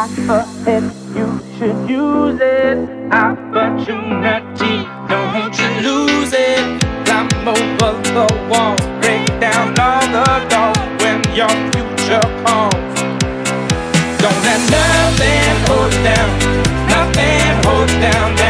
ahead, you should use it. Opportunity, don't you lose it. Climb over the wall, break down all the doors when your future calls. Don't let nothing hold down, nothing hold down.